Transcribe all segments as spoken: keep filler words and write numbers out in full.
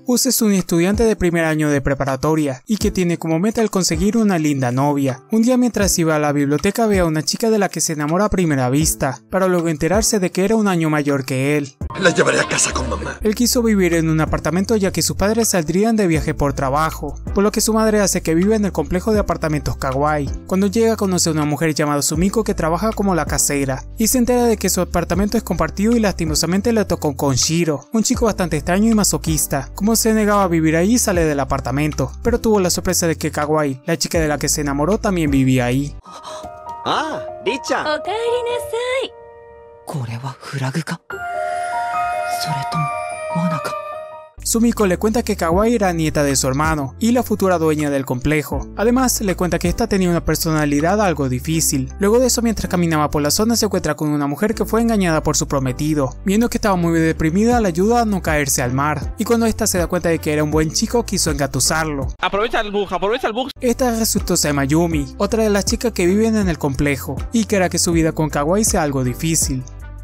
Usa es un estudiante de primer año de preparatoria y que tiene como meta el conseguir una linda novia. Un día mientras iba a la biblioteca ve a una chica de la que se enamora a primera vista, para luego enterarse de que era un año mayor que él. La llevaré a casa con mamá. Él quiso vivir en un apartamento ya que sus padres saldrían de viaje por trabajo, por lo que su madre hace que viva en el complejo de apartamentos Kawaii. Cuando llega conoce a una mujer llamada Sumiko que trabaja como la casera, y se entera de que su apartamento es compartido y lastimosamente le tocó con Shiro, un chico bastante extraño y masoquista. Como se negaba a vivir ahí sale del apartamento, pero tuvo la sorpresa de que Kawaii, la chica de la que se enamoró, también vivía ahí. Ah, Richa. Okaerinasai. ¿Kore wa flag ka? ¿Soretomo wana ka? Sumiko le cuenta que Kawaii era nieta de su hermano y la futura dueña del complejo. Además, le cuenta que esta tenía una personalidad algo difícil. Luego de eso, mientras caminaba por la zona, se encuentra con una mujer que fue engañada por su prometido. Viendo que estaba muy deprimida, le ayuda a no caerse al mar. Y cuando esta se da cuenta de que era un buen chico, quiso engatusarlo. Aprovecha el bug, aprovecha el bug. Esta resultó ser Mayumi, otra de las chicas que viven en el complejo, y que hará que su vida con Kawaii sea algo difícil.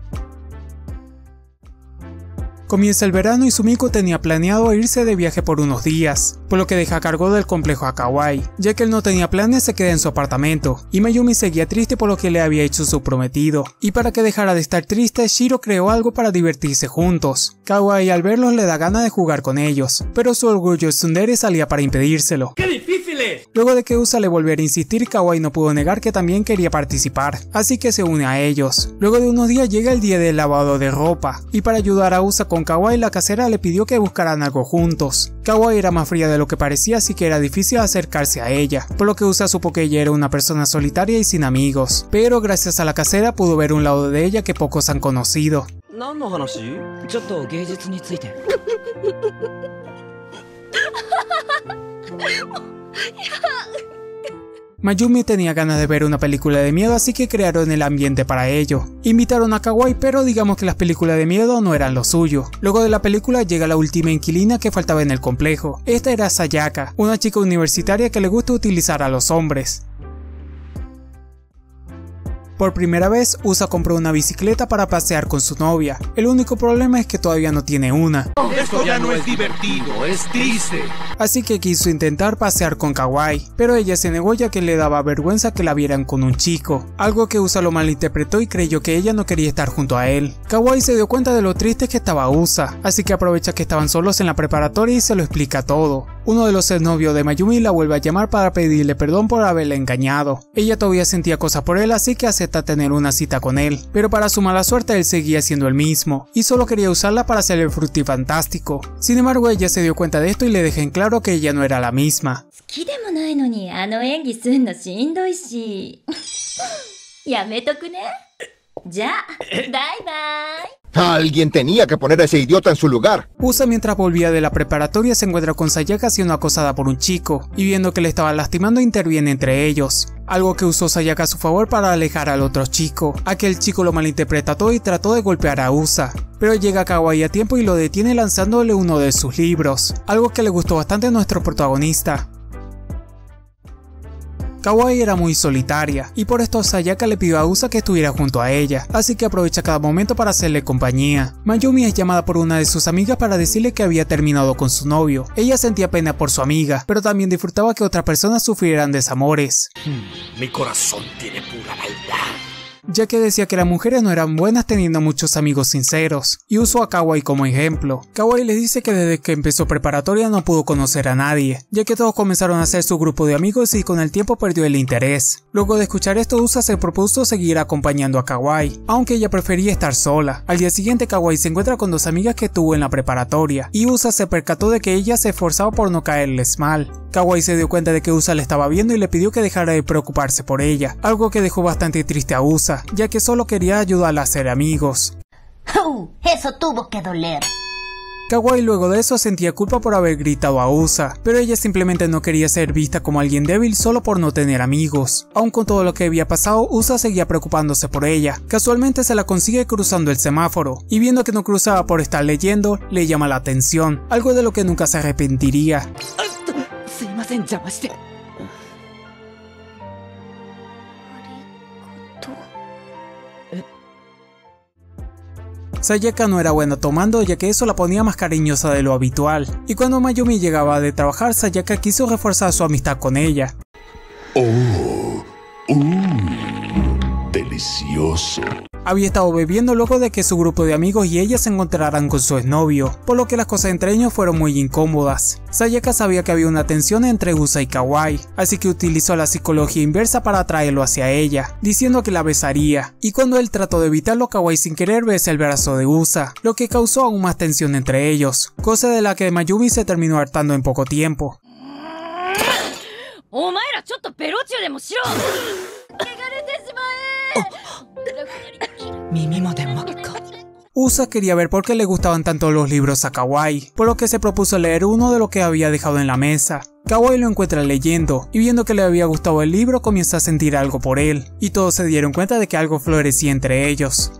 Comienza el verano y Sumiko tenía planeado irse de viaje por unos días, por lo que deja a cargo del complejo a Kawaii. Ya que él no tenía planes, se queda en su apartamento, y Mayumi seguía triste por lo que le había hecho su prometido. Y para que dejara de estar triste, Shiro creó algo para divertirse juntos. Kawaii al verlos le da ganas de jugar con ellos, pero su orgullo tsundere salía para impedírselo. ¡Qué difícil es! Luego de que Usa le volviera a insistir, Kawaii no pudo negar que también quería participar, así que se une a ellos. Luego de unos días llega el día del lavado de ropa, y para ayudar a Usa con Kawaii, la casera le pidió que buscaran algo juntos. Kawaii era más fría de lo que parecía, así que era difícil acercarse a ella, por lo que Usa supo que ella era una persona solitaria y sin amigos. Pero gracias a la casera pudo ver un lado de ella que pocos han conocido. Mayumi tenía ganas de ver una película de miedo, así que crearon el ambiente para ello. Invitaron a Kawaii, pero digamos que las películas de miedo no eran lo suyo. Luego de la película llega la última inquilina que faltaba en el complejo. Esta era Sayaka, una chica universitaria que le gusta utilizar a los hombres. Por primera vez, Usa compró una bicicleta para pasear con su novia. El único problema es que todavía no tiene una. Esto ya no es divertido, es triste. Así que quiso intentar pasear con Kawaii, pero ella se negó ya que le daba vergüenza que la vieran con un chico, algo que Usa lo malinterpretó y creyó que ella no quería estar junto a él. Kawaii se dio cuenta de lo triste que estaba Usa, así que aprovecha que estaban solos en la preparatoria y se lo explica todo. Uno de los exnovios de Mayumi la vuelve a llamar para pedirle perdón por haberla engañado. Ella todavía sentía cosas por él, así que acepta tener una cita con él, pero para su mala suerte él seguía siendo el mismo, y solo quería usarla para hacer el frutifantástico. Sin embargo, ella se dio cuenta de esto y le deja en claro que ella no era la misma. Alguien tenía que poner a ese idiota en su lugar. Usa, mientras volvía de la preparatoria, se encuentra con Sayaka siendo acosada por un chico, y viendo que le estaba lastimando interviene entre ellos, algo que usó Sayaka a su favor para alejar al otro chico. Aquel chico lo malinterpreta todo y trató de golpear a Usa, pero llega Kawaii a tiempo y lo detiene lanzándole uno de sus libros, algo que le gustó bastante a nuestro protagonista. Kawaii era muy solitaria, y por esto Sayaka le pidió a Usa que estuviera junto a ella, así que aprovecha cada momento para hacerle compañía. Mayumi es llamada por una de sus amigas para decirle que había terminado con su novio. Ella sentía pena por su amiga, pero también disfrutaba que otras personas sufrieran desamores. Hmm, mi corazón tiene pura maldad. Ya que decía que las mujeres no eran buenas teniendo muchos amigos sinceros, y usó a Kawaii como ejemplo. Kawaii les dice que desde que empezó preparatoria no pudo conocer a nadie, ya que todos comenzaron a hacer su grupo de amigos y con el tiempo perdió el interés. Luego de escuchar esto, Usa se propuso seguir acompañando a Kawaii, aunque ella prefería estar sola. Al día siguiente, Kawaii se encuentra con dos amigas que tuvo en la preparatoria, y Usa se percató de que ella se esforzaba por no caerles mal. Kawaii se dio cuenta de que Usa le estaba viendo y le pidió que dejara de preocuparse por ella, algo que dejó bastante triste a Usa, ya que solo quería ayudarla a ser amigos. Uh, eso tuvo que doler. Kawaii luego de eso sentía culpa por haber gritado a Usa, pero ella simplemente no quería ser vista como alguien débil solo por no tener amigos. Aun con todo lo que había pasado, Usa seguía preocupándose por ella. Casualmente se la consigue cruzando el semáforo, y viendo que no cruzaba por estar leyendo, le llama la atención, algo de lo que nunca se arrepentiría. Sayaka no era buena tomando, ya que eso la ponía más cariñosa de lo habitual, y cuando Mayumi llegaba de trabajar, Sayaka quiso reforzar su amistad con ella. Oh, uh, delicioso. Había estado bebiendo luego de que su grupo de amigos y ella se encontraran con su exnovio, por lo que las cosas entre ellos fueron muy incómodas. Sayaka sabía que había una tensión entre Usa y Kawai, así que utilizó la psicología inversa para atraerlo hacia ella, diciendo que la besaría, y cuando él trató de evitarlo, Kawai sin querer besa el brazo de Usa, lo que causó aún más tensión entre ellos, cosa de la que Mayumi se terminó hartando en poco tiempo. Usa quería ver por qué le gustaban tanto los libros a Kawai, por lo que se propuso leer uno de los que había dejado en la mesa. Kawai lo encuentra leyendo, y viendo que le había gustado el libro comienza a sentir algo por él, y todos se dieron cuenta de que algo florecía entre ellos.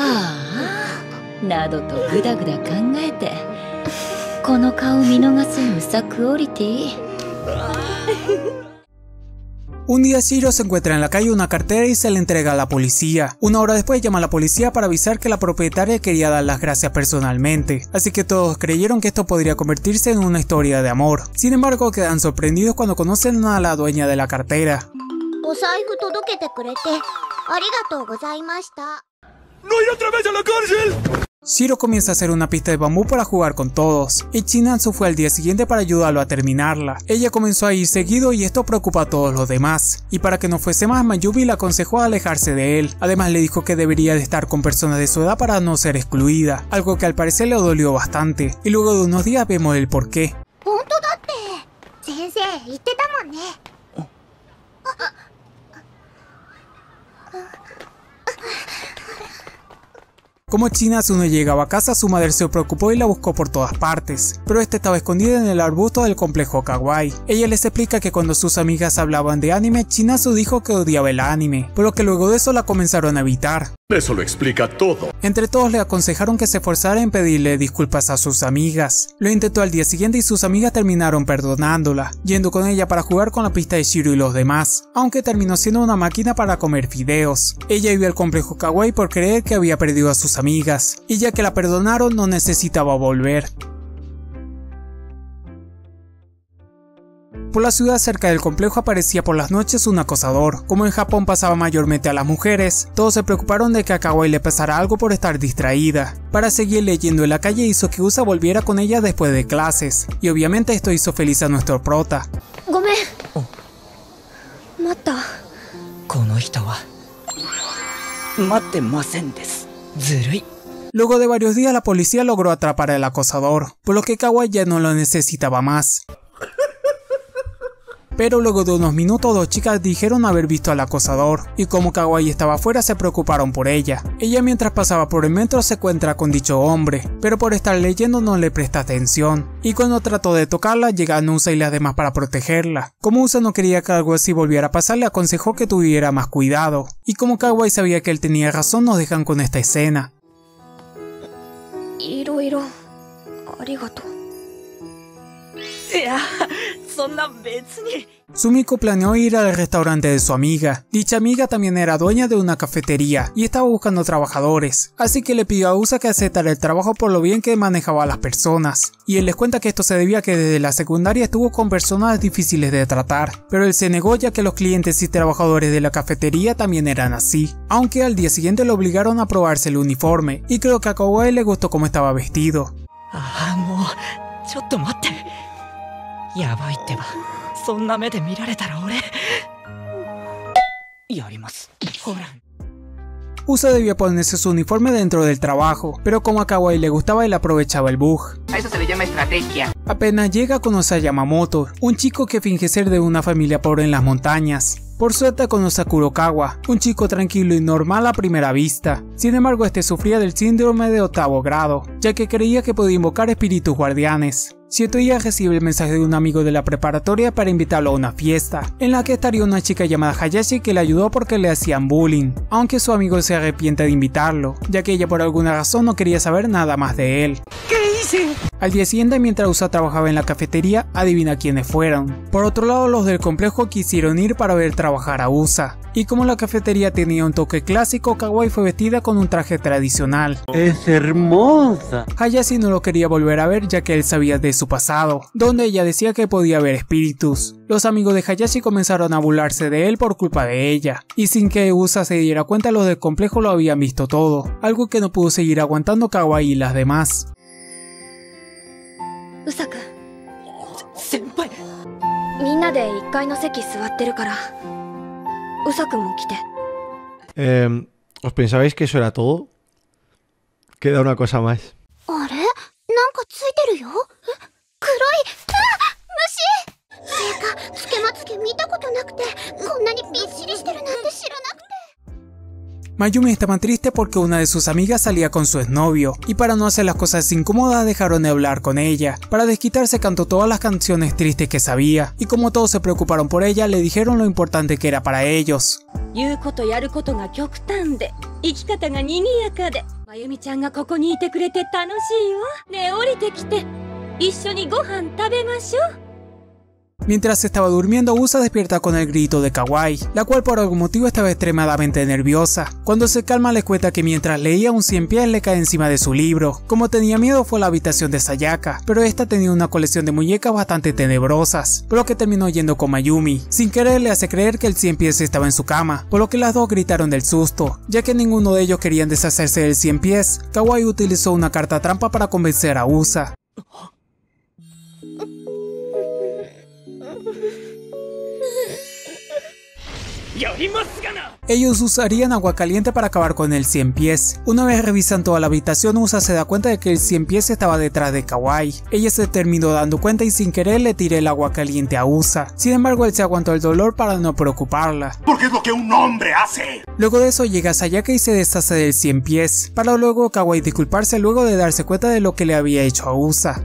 Un día Shiro se encuentra en la calle una cartera y se la entrega a la policía. Una hora después llama a la policía para avisar que la propietaria quería dar las gracias personalmente, así que todos creyeron que esto podría convertirse en una historia de amor. Sin embargo, quedan sorprendidos cuando conocen a la dueña de la cartera. ¡No ir otra vez a la cárcel! Shiro comienza a hacer una pista de bambú para jugar con todos, y Chinatsu fue al día siguiente para ayudarlo a terminarla. Ella comenzó a ir seguido y esto preocupa a todos los demás, y para que no fuese más, Mayumi le aconsejó alejarse de él. Además le dijo que debería de estar con personas de su edad para no ser excluida, algo que al parecer le dolió bastante, y luego de unos días vemos el porqué. Como Chinatsu no llegaba a casa, su madre se preocupó y la buscó por todas partes, pero esta estaba escondida en el arbusto del complejo Kawai. Ella les explica que cuando sus amigas hablaban de anime, Chinatsu dijo que odiaba el anime, pero que luego de eso la comenzaron a evitar. Eso lo explica todo. Entre todos le aconsejaron que se esforzara en pedirle disculpas a sus amigas. Lo intentó al día siguiente y sus amigas terminaron perdonándola, yendo con ella para jugar con la pista de Shiro y los demás, aunque terminó siendo una máquina para comer fideos. Ella iba al complejo Kawai por creer que había perdido a sus amigas, y ya que la perdonaron no necesitaba volver. Por la ciudad cerca del complejo aparecía por las noches un acosador. Como en Japón pasaba mayormente a las mujeres, todos se preocuparon de que a Kawai le pasara algo por estar distraída. Para seguir leyendo en la calle hizo que Usa volviera con ella después de clases, y obviamente esto hizo feliz a nuestro prota. Luego de varios días la policía logró atrapar al acosador, por lo que Kawai ya no lo necesitaba más. Pero luego de unos minutos dos chicas dijeron haber visto al acosador, y como Kawai estaba afuera se preocuparon por ella. Ella mientras pasaba por el metro se encuentra con dicho hombre, pero por estar leyendo no le presta atención, y cuando trató de tocarla llegan Usa y las demás para protegerla. Como Usa no quería que algo así volviera a pasar, le aconsejó que tuviera más cuidado, y como Kawai sabía que él tenía razón, nos dejan con esta escena. Sumiko planeó ir al restaurante de su amiga. Dicha amiga también era dueña de una cafetería y estaba buscando trabajadores, así que le pidió a Usa que aceptara el trabajo por lo bien que manejaba a las personas. Y él les cuenta que esto se debía a que desde la secundaria estuvo con personas difíciles de tratar, pero él se negó ya que los clientes y trabajadores de la cafetería también eran así. Aunque al día siguiente lo obligaron a probarse el uniforme, y creo que a Kawai le gustó cómo estaba vestido. Usa debía ponerse su uniforme dentro del trabajo, pero como a Kawai le gustaba él aprovechaba el bug. A eso se le llama estrategia. Apenas llega conoce a Yamamoto, un chico que finge ser de una familia pobre en las montañas. Por suerte conoce a Kurokawa, un chico tranquilo y normal a primera vista. Sin embargo, este sufría del síndrome de octavo grado, ya que creía que podía invocar espíritus guardianes. Cierto día recibe el mensaje de un amigo de la preparatoria para invitarlo a una fiesta, en la que estaría una chica llamada Hayashi que le ayudó porque le hacían bullying, aunque su amigo se arrepiente de invitarlo, ya que ella por alguna razón no quería saber nada más de él. ¿Qué Al día siguiente, mientras Usa trabajaba en la cafetería, adivina quiénes fueron. Por otro lado, los del complejo quisieron ir para ver trabajar a Usa. Y como la cafetería tenía un toque clásico, Kawaii fue vestida con un traje tradicional. ¡Es hermosa! Hayashi no lo quería volver a ver ya que él sabía de su pasado, donde ella decía que podía ver espíritus. Los amigos de Hayashi comenzaron a burlarse de él por culpa de ella, y sin que Usa se diera cuenta, los del complejo lo habían visto todo, algo que no pudo seguir aguantando Kawaii y las demás. Usa-kun, senpai. Minna de one階の席座ってるから。Usa-kunも来て。 Eh, ¿Os pensabais que eso era todo? Queda una cosa más. あれ？なんかついてるよ。え？黒い。あ！虫！てか、つけまつげ見たことなくて、こんなにびっしりしてるなんて知らなくて。 Mayumi estaba triste porque una de sus amigas salía con su exnovio, y para no hacer las cosas incómodas dejaron de hablar con ella. Para desquitarse cantó todas las canciones tristes que sabía, y como todos se preocuparon por ella, le dijeron lo importante que era para ellos. 言うことやることが極端で、生き方が賑やかで、まゆみちゃんがここにいてくれて楽しいわ。ねえ降りてきて、一緒にご飯食べましょう。 Mientras estaba durmiendo, Usa despierta con el grito de Kawaii, la cual por algún motivo estaba extremadamente nerviosa. Cuando se calma le cuenta que mientras leía un cien pies le cae encima de su libro. Como tenía miedo fue a la habitación de Sayaka, pero esta tenía una colección de muñecas bastante tenebrosas, por lo que terminó yendo con Mayumi. Sin querer le hace creer que el cien pies estaba en su cama, por lo que las dos gritaron del susto, ya que ninguno de ellos querían deshacerse del cien pies. Kawaii utilizó una carta trampa para convencer a Usa. Ellos usarían agua caliente para acabar con el cien pies. Una vez revisan toda la habitación, Usa se da cuenta de que el cien pies estaba detrás de Kawaii. Ella se terminó dando cuenta y sin querer le tiró el agua caliente a Usa. Sin embargo, él se aguantó el dolor para no preocuparla. Porque es lo que un hombre hace. Luego de eso llega Sayaka y se deshace del cien pies, para luego Kawaii disculparse luego de darse cuenta de lo que le había hecho a Usa.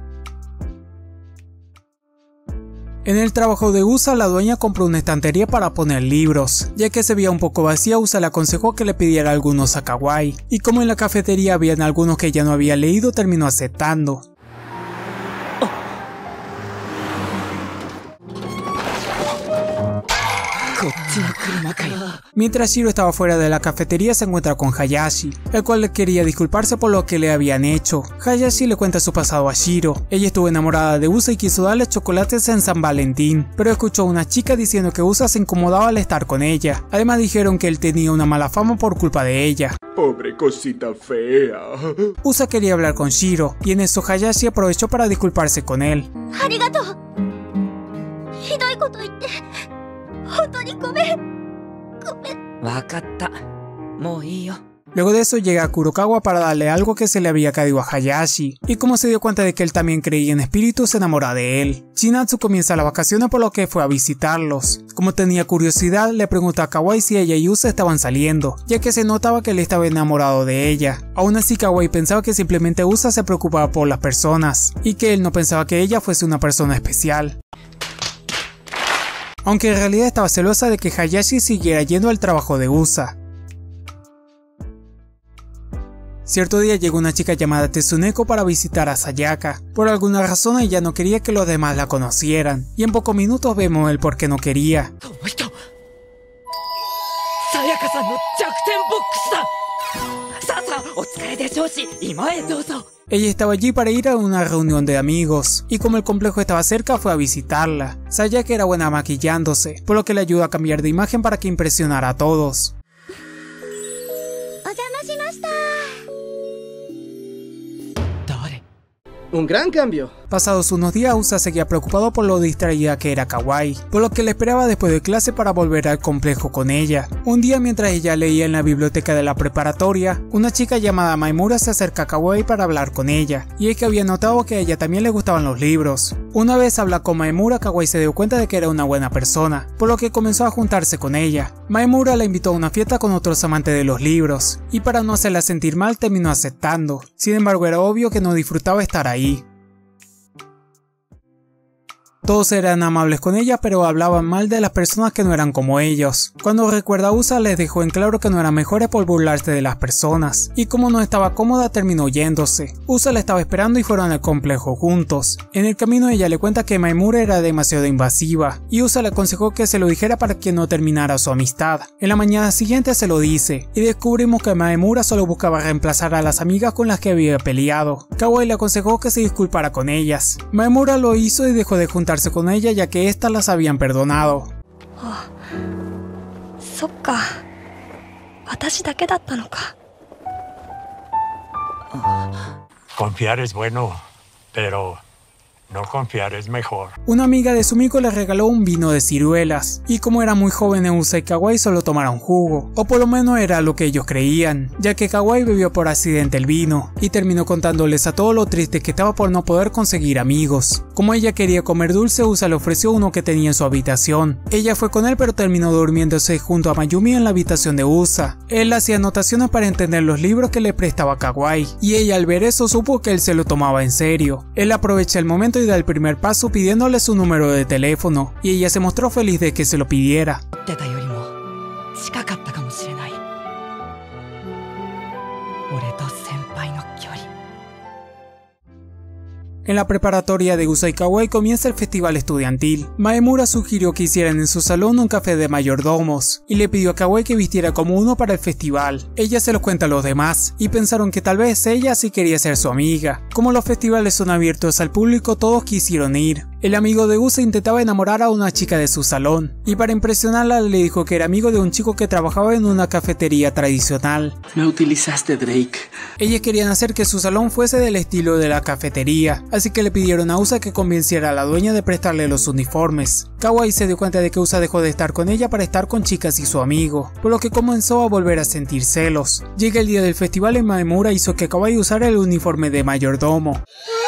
En el trabajo de Usa, la dueña compró una estantería para poner libros. Ya que se veía un poco vacía, Usa le aconsejó que le pidiera algunos a Kawaii, y como en la cafetería habían algunos que ella no había leído, terminó aceptando. Mientras Shiro estaba fuera de la cafetería, se encuentra con Hayashi, el cual le quería disculparse por lo que le habían hecho. Hayashi le cuenta su pasado a Shiro. Ella estuvo enamorada de Usa y quiso darle chocolates en San Valentín, pero escuchó a una chica diciendo que Usa se incomodaba al estar con ella. Además dijeron que él tenía una mala fama por culpa de ella. Pobre cosita fea. Usa quería hablar con Shiro, y en eso Hayashi aprovechó para disculparse con él. ¡Arigato! ¡Hidoi koto itte! ¡Hontou ni gomen! Wakata. Mou ii yo. Luego de eso llega Kurokawa para darle algo que se le había caído a Hayashi, y como se dio cuenta de que él también creía en espíritus, se enamora de él. Shinatsu comienza las vacaciones por lo que fue a visitarlos. Como tenía curiosidad, le pregunta a Kawaii si ella y Usa estaban saliendo, ya que se notaba que él estaba enamorado de ella. Aún así, Kawaii pensaba que simplemente Usa se preocupaba por las personas, y que él no pensaba que ella fuese una persona especial. Aunque en realidad estaba celosa de que Hayashi siguiera yendo al trabajo de Usa. Cierto día llegó una chica llamada Tsuneko para visitar a Sayaka. Por alguna razón ella no quería que los demás la conocieran, y en pocos minutos vemos el por qué no quería. Sayaka-san no jakuten box da. Sa-sa, otsukare de shoushi, ima e douzo. Ella estaba allí para ir a una reunión de amigos, y como el complejo estaba cerca fue a visitarla. Sayaka era buena maquillándose, por lo que le ayudó a cambiar de imagen para que impresionara a todos. Un gran cambio. Pasados unos días, Usa seguía preocupado por lo distraída que era Kawaii, por lo que le esperaba después de clase para volver al complejo con ella. Un día, mientras ella leía en la biblioteca de la preparatoria, una chica llamada Maimura se acerca a Kawaii para hablar con ella, y es que había notado que a ella también le gustaban los libros. Una vez habla con Maimura, Kawaii se dio cuenta de que era una buena persona, por lo que comenzó a juntarse con ella. Maimura la invitó a una fiesta con otros amantes de los libros, y para no hacerla sentir mal terminó aceptando. Sin embargo, era obvio que no disfrutaba estar ahí. Todos eran amables con ella, pero hablaban mal de las personas que no eran como ellos. Cuando recuerda a Usa, les dejó en claro que no eran mejores por burlarse de las personas, y como no estaba cómoda terminó yéndose. Usa la estaba esperando y fueron al complejo juntos. En el camino ella le cuenta que Maemura era demasiado invasiva, y Usa le aconsejó que se lo dijera para que no terminara su amistad. En la mañana siguiente se lo dice, y descubrimos que Maemura solo buscaba reemplazar a las amigas con las que había peleado. Kawaii le aconsejó que se disculpara con ellas. Maemura lo hizo y dejó de juntarse con ella ya que éstas las habían perdonado. Oh, sokka. Watashi dake datta no ka. Confiar es bueno, pero no confiar es mejor. Una amiga de Sumiko le regaló un vino de ciruelas, y como era muy joven Usa y Kawaii solo tomaron jugo, o por lo menos era lo que ellos creían, ya que Kawaii bebió por accidente el vino, y terminó contándoles a todos lo triste que estaba por no poder conseguir amigos. Como ella quería comer dulce, Usa le ofreció uno que tenía en su habitación. Ella fue con él pero terminó durmiéndose junto a Mayumi en la habitación de Usa. Él hacía anotaciones para entender los libros que le prestaba Kawaii, y ella al ver eso supo que él se lo tomaba en serio. Él aprovecha el momento y da el primer paso pidiéndole su número de teléfono, y ella se mostró feliz de que se lo pidiera. En la preparatoria de Usa y Kawaii comienza el festival estudiantil. Maemura sugirió que hicieran en su salón un café de mayordomos, y le pidió a Kawaii que vistiera como uno para el festival. Ella se los cuenta a los demás, y pensaron que tal vez ella sí quería ser su amiga. Como los festivales son abiertos al público, todos quisieron ir. El amigo de Usa intentaba enamorar a una chica de su salón, y para impresionarla le dijo que era amigo de un chico que trabajaba en una cafetería tradicional. Me utilizaste, Drake. Ellas querían hacer que su salón fuese del estilo de la cafetería, así que le pidieron a Usa que convenciera a la dueña de prestarle los uniformes. Kawaii se dio cuenta de que Usa dejó de estar con ella para estar con chicas y su amigo, por lo que comenzó a volver a sentir celos. Llega el día del festival y Maemura hizo que Kawaii usara el uniforme de mayordomo.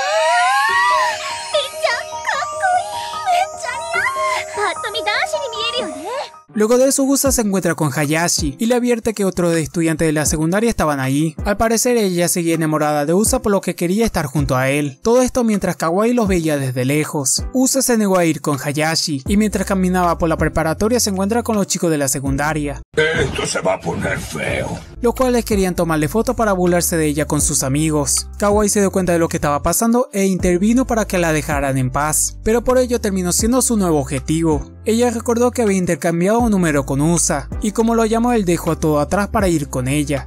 Luego de eso, Usa se encuentra con Hayashi y le advierte que otros estudiantes de la secundaria estaban allí. Al parecer ella seguía enamorada de Usa por lo que quería estar junto a él. Todo esto mientras Kawaii los veía desde lejos. Usa se negó a ir con Hayashi y mientras caminaba por la preparatoria se encuentra con los chicos de la secundaria. Esto se va a poner feo. Los cuales querían tomarle fotos para burlarse de ella con sus amigos. Kawaii se dio cuenta de lo que estaba pasando e intervino para que la dejaran en paz, pero por ello terminó siendo su nuevo objetivo. Ella recordó que había intercambiado un número con Usa, y como lo llamó él dejó todo atrás para ir con ella.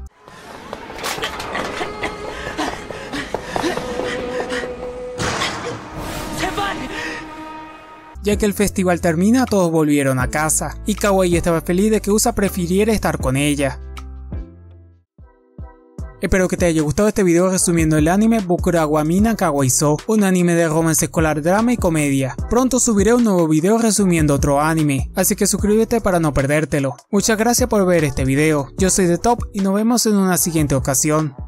Ya que el festival termina, todos volvieron a casa, y Kawaii estaba feliz de que Usa prefiriera estar con ella. Espero que te haya gustado este video resumiendo el anime Bokura wa Minna Kawaii-so, un anime de romance escolar, drama y comedia. Pronto subiré un nuevo video resumiendo otro anime, así que suscríbete para no perdértelo. Muchas gracias por ver este video, yo soy The Top y nos vemos en una siguiente ocasión.